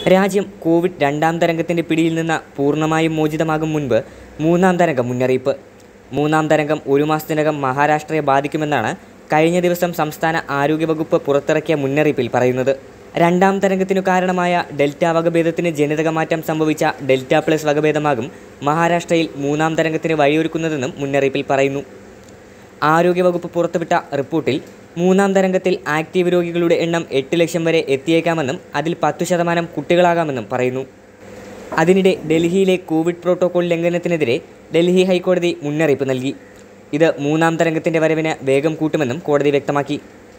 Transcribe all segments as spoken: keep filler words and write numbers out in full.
രാജ്യം കോവിഡ് രണ്ടാം തരംഗത്തിൻ്റെ പിടിയിൽ നിന്ന് പൂർണ്ണമായും മോചിതമാകും മുൻപ് മൂന്നാം തരംഗം മുന്നറിയിപ്പ്. മൂന്നാം തരംഗം ഒരു മാസത്തിനകം മഹാരാഷ്ട്രയെ ബാധിക്കുമെന്നാണ് കഴിഞ്ഞ ദിവസം സംസ്ഥാന ആരോഗ്യവകുപ്പ് പുറത്തിറക്കിയ മുന്നറിയിപ്പിൽ പറയുന്നത്. രണ്ടാം തരംഗത്തിനു കാരണമായ ഡെൽറ്റ വകഭേദത്തിന് ജനിതകമാറ്റം സംഭവിച്ച ഡെൽറ്റ പ്ലസ് വകഭേദമാകും മഹാരാഷ്ട്രയിൽ മൂന്നാം തരംഗത്തിന് വഴിയൊരുക്കുന്നതെന്നും മുന്നറിയിപ്പിൽ പറയുന്നു. ആരോഗ്യവകുപ്പ് പുറത്തുവിട്ട റിപ്പോർട്ടിൽ മൂന്നാം തരംഗത്തിൽ ആക്റ്റീവ് രോഗികളുടെ എണ്ണം എട്ട് ലക്ഷം വരെ എത്തിയേക്കാമെന്നും അതിൽ പത്തു ശതമാനം കുട്ടികളാകാമെന്നും പറയുന്നു. അതിനിടെ ഡൽഹിയിലെ കോവിഡ് പ്രോട്ടോകോൾ ലംഘനത്തിനെതിരെ ഡൽഹി ഹൈക്കോടതി മുന്നറിയിപ്പ് നൽകി. ഇത് മൂന്നാം തരംഗത്തിൻ്റെ വരവിന് വേഗം കൂട്ടുമെന്നും കോടതി വ്യക്തമാക്കി.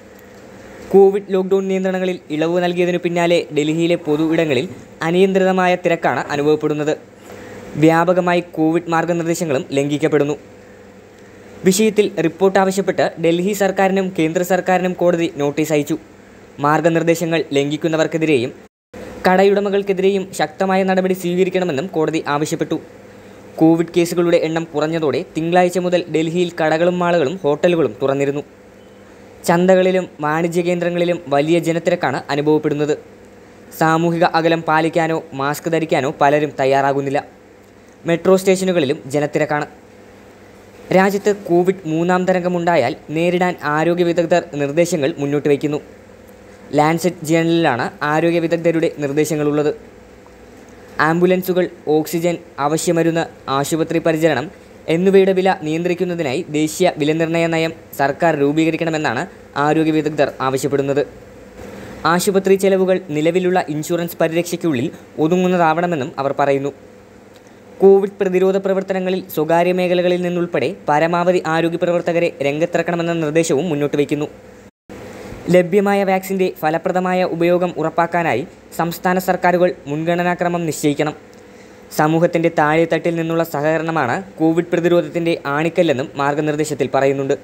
കോവിഡ് ലോക്ക്ഡൗൺ നിയന്ത്രണങ്ങളിൽ ഇളവ് നൽകിയതിനു പിന്നാലെ ഡൽഹിയിലെ പൊതു ഇടങ്ങളിൽ അനിയന്ത്രിതമായ തിരക്കാണ് അനുഭവപ്പെടുന്നത്. വ്യാപകമായി കോവിഡ് മാർഗനിർദ്ദേശങ്ങളും ലംഘിക്കപ്പെടുന്നു. വിഷയത്തിൽ റിപ്പോർട്ട് ആവശ്യപ്പെട്ട് ഡൽഹി സർക്കാരിനും കേന്ദ്ര സർക്കാരിനും കോടതി നോട്ടീസ് അയച്ചു. മാർഗനിർദ്ദേശങ്ങൾ ലംഘിക്കുന്നവർക്കെതിരെയും കടയുടമകൾക്കെതിരെയും ശക്തമായ നടപടി സ്വീകരിക്കണമെന്നും കോടതി ആവശ്യപ്പെട്ടു. കോവിഡ് കേസുകളുടെ എണ്ണം കുറഞ്ഞതോടെ തിങ്കളാഴ്ച മുതൽ ഡൽഹിയിൽ കടകളും മാളുകളും ഹോട്ടലുകളും തുറന്നിരുന്നു. ചന്തകളിലും വാണിജ്യ കേന്ദ്രങ്ങളിലും വലിയ ജനത്തിരക്കാണ് അനുഭവപ്പെടുന്നത്. സാമൂഹിക അകലം പാലിക്കാനോ മാസ്ക് ധരിക്കാനോ പലരും തയ്യാറാകുന്നില്ല. മെട്രോ സ്റ്റേഷനുകളിലും ജനത്തിരക്കാണ്. രാജ്യത്ത് കോവിഡ് മൂന്നാം തരംഗമുണ്ടായാൽ നേരിടാൻ ആരോഗ്യ വിദഗ്ധർ നിർദ്ദേശങ്ങൾ മുന്നോട്ട് വയ്ക്കുന്നു. ലാൻസെറ്റ് ജേണലിലാണ് ആരോഗ്യ വിദഗ്ധരുടെ നിർദ്ദേശങ്ങളുള്ളത്. ആംബുലൻസുകൾ, ഓക്സിജൻ, അവശ്യമരുന്ന്, ആശുപത്രി പരിചരണം എന്നിവയുടെ വില നിയന്ത്രിക്കുന്നതിനായി ദേശീയ വിലനിർണ്ണയ നയം സർക്കാർ രൂപീകരിക്കണമെന്നാണ് ആരോഗ്യ വിദഗ്ധർ ആവശ്യപ്പെടുന്നത്. ആശുപത്രി ചെലവുകൾ നിലവിലുള്ള ഇൻഷുറൻസ് പരിരക്ഷയ്ക്കുള്ളിൽ ഒതുങ്ങുന്നതാവണമെന്നും അവർ പറയുന്നു. കോവിഡ് പ്രതിരോധ പ്രവർത്തനങ്ങളിൽ സ്വകാര്യ മേഖലകളിൽ നിന്നുൾപ്പെടെ പരമാവധി ആരോഗ്യ പ്രവർത്തകരെ രംഗത്തിറക്കണമെന്ന നിർദ്ദേശവും മുന്നോട്ട് വയ്ക്കുന്നു. ലഭ്യമായ വാക്സിൻ്റെ ഫലപ്രദമായ ഉപയോഗം ഉറപ്പാക്കാനായി സംസ്ഥാന സർക്കാരുകൾ മുൻഗണനാക്രമം നിശ്ചയിക്കണം. സമൂഹത്തിൻ്റെ താഴെത്തട്ടിൽ നിന്നുള്ള സഹകരണമാണ് കോവിഡ് പ്രതിരോധത്തിൻ്റെ ആണിക്കല്ലെന്നും മാർഗനിർദ്ദേശത്തിൽ പറയുന്നുണ്ട്.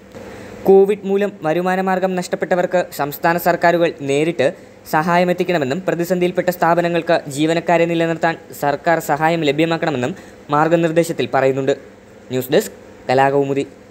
കോവിഡ് മൂലം വരുമാനമാർഗം നഷ്ടപ്പെട്ടവർക്ക് സംസ്ഥാന സർക്കാരുകൾ നേരിട്ട് സഹായമെത്തിക്കണമെന്നും പ്രതിസന്ധിയിൽപ്പെട്ട സ്ഥാപനങ്ങൾക്ക് ജീവനക്കാരെ നിലനിർത്താൻ സർക്കാർ സഹായം ലഭ്യമാക്കണമെന്നും മാർഗനിർദ്ദേശത്തിൽ പറയുന്നുണ്ട്. News desk Kalakaumudi.